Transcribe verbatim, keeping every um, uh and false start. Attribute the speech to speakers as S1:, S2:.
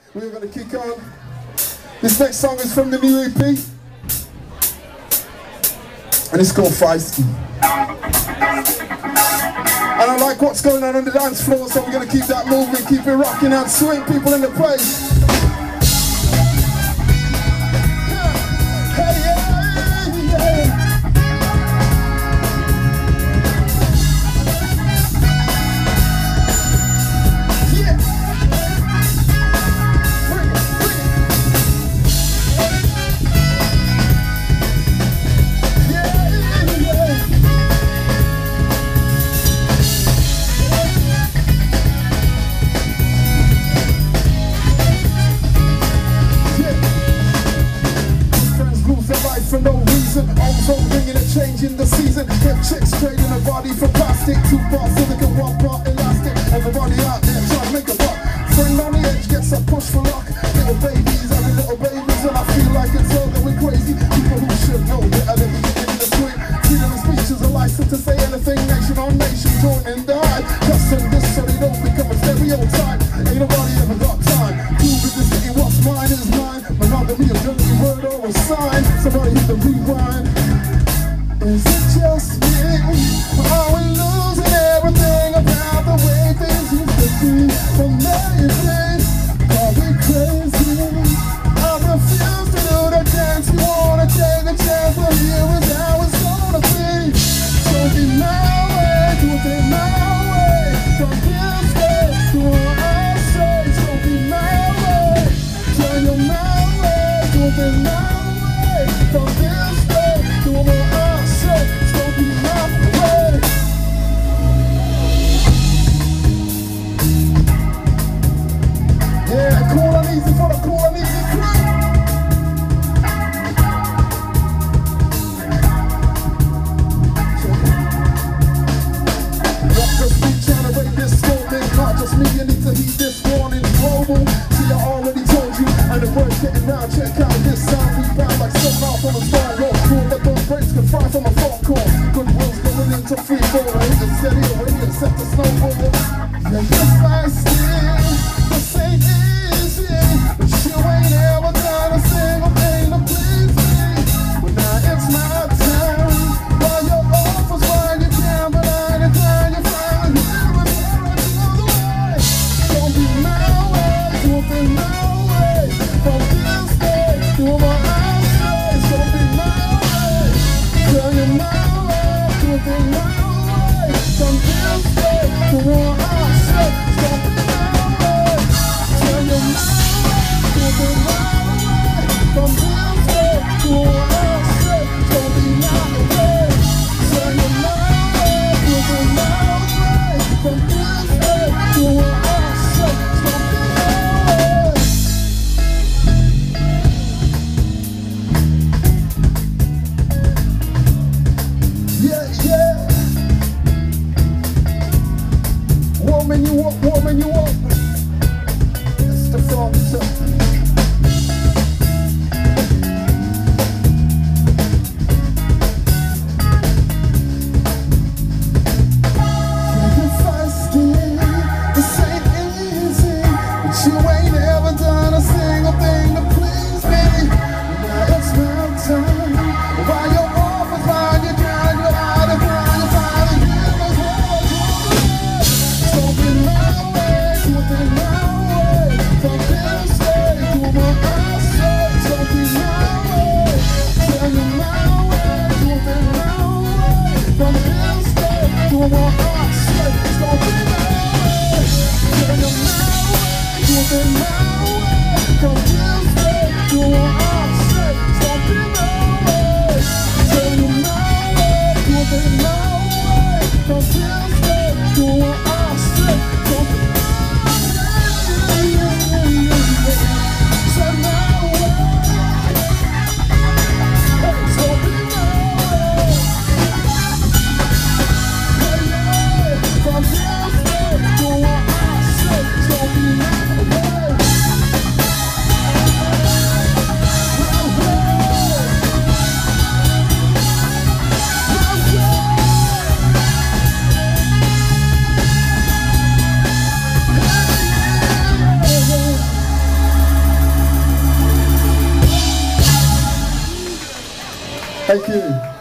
S1: We're going to kick on. This next song is from the new E P. And it's called Feisty. And I like what's going on on the dance floor, so we're going to keep that moving, keep it rocking and swing people in the place. Hey, yeah, yeah. For no reason, always on ringing and changing the season. Get chicks trading a body for plastic. Two part silicon, one part elastic. Everybody out there trying to make a buck. Friend on the edge gets a push for luck. Little babies, having little babies, and I feel like it's all going crazy. People who should know better than beginning to swing. Freedom of speech is a license to say anything. Nation on nation, join and die. Custom this so they don't become a stereotype. Ain't nobody ever got time. Prove it, this getting what's mine is mine. Another me a dirty word or a sign. Somebody hit the rewind. Is it just me? Are we losing everything about the way things used to be? Amazing, are we crazy? I refuse to do the dance. You wanna take a chance, but here is how it's gonna be. Don't be my way, do it my way. From this day to what I say. Don't be my way, turn your my way, do it my way. From this day to what I say. Don't be my way. Yeah, cool and easy for the cool and easy crew. Not just me trying to rate this moment, not just me, you need to heed this warning. Global, see I already told you, and the word's getting round. Check out this sound, we bound like some out from a star rock. Cool, let those breaks can fry from a phone call. Goodwill's going into free fall, I hit it steady away and set the snowball. Yeah, this feisty, this ain't easy, but you ain't ever done a single thing to please me. But now it's my time, while you're off is while you can, but I decline you finally here and there and the other way. Don't be my way, don't be my way, from this day to what I say. Don't be my way, tell you my way, don't be my way, from this day to what I say. Don't be my way, tell you my way, don't be my way, from this day to what I say. Don't be my way, tell you my way, don't be my way, from this day to what I say. Don't be my way. Yeah, yeah. Woman, you up, woman, you up. It's the frontier. You're feisty, this ain't easy, but you ain't ever done a single thing to please me. Now it's my time. While you're off and while you're down, you're out of line, you're finally here as well. Don't be my way, do it my way. From this day to what I say. Don't be my way, tell you my way, do it my way. From this day to what I say. Don't be my way, tell you my way, do it my way. From this day to what I say. Don't be my way, tell you my way, do it my way. From this day to what I say. Don't be my way, say my way. Hey, don't be my way. Hey, yeah, from this day to what I say. Don't be my way. Thank you.